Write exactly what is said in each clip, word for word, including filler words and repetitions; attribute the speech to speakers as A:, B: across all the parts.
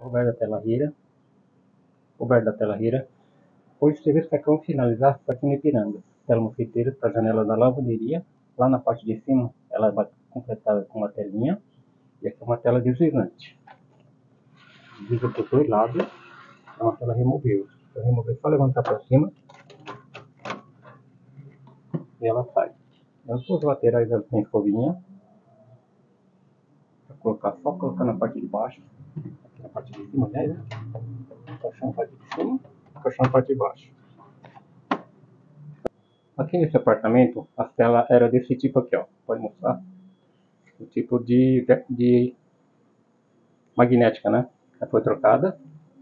A: coberto da tela rira, coberto da tela rira. Hoje você vê que vamos finalizar aqui no Ipiranga. Tela mosquiteira para a janela da lavanderia. Lá na parte de cima ela vai completada com uma telinha. E aqui é uma tela deslizante. Desliza por dois lados. É uma tela removível. Se eu remover, só levantar para cima. E ela sai. As duas laterais ela tem escovinha. Para colocar, só colocar na parte de baixo. Aqui na parte de cima, né? Encaixar na parte de cima. Encaixar na parte de baixo. Aqui nesse apartamento, a tela era desse tipo aqui, ó. Pode mostrar? O tipo de, de magnética, né? Ela foi trocada.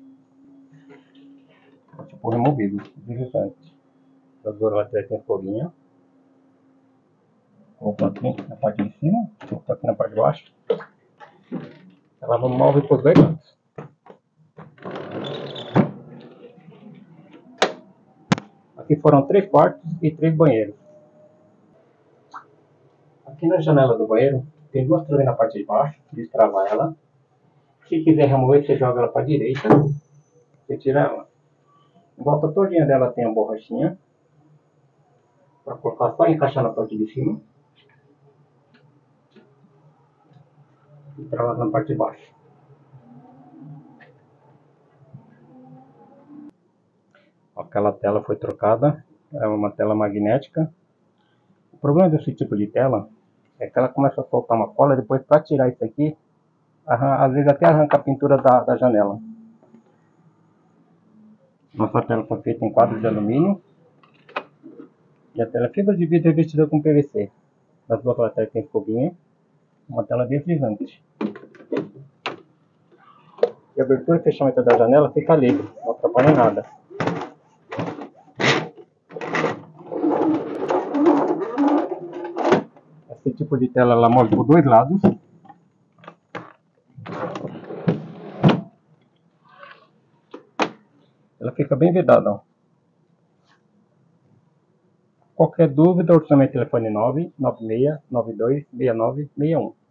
A: É tipo removível, deslizante. As duas laterais tem folhinha. Colocar aqui na parte de cima, colocar aqui na parte de baixo. Ela não move para os dois lados. Aqui foram três quartos e três banheiros. Aqui na janela do banheiro tem duas torres na parte de baixo, destrava ela. Se quiser remover, você joga ela para a direita. Você tira ela. Em volta todinha dela tem a borrachinha. Para colocar só encaixar na parte de cima. E trava na parte de baixo. Aquela tela foi trocada. É uma tela magnética. O problema desse tipo de tela é que ela começa a soltar uma cola. Depois, para tirar isso aqui, às vezes até arranca a pintura da, da janela. Nossa tela foi feita em quadro de alumínio. E a tela fibra de vidro revestida com P V C. Nas duas laterais tem escovinha. Uma tela deslizante. E a abertura e fechamento da janela fica livre, não atrapalha nada. Esse tipo de tela ela move por dois lados. Ela fica bem vedada, ó. Qualquer dúvida, orçamento telefone nove nove seis nove dois seis nove seis um.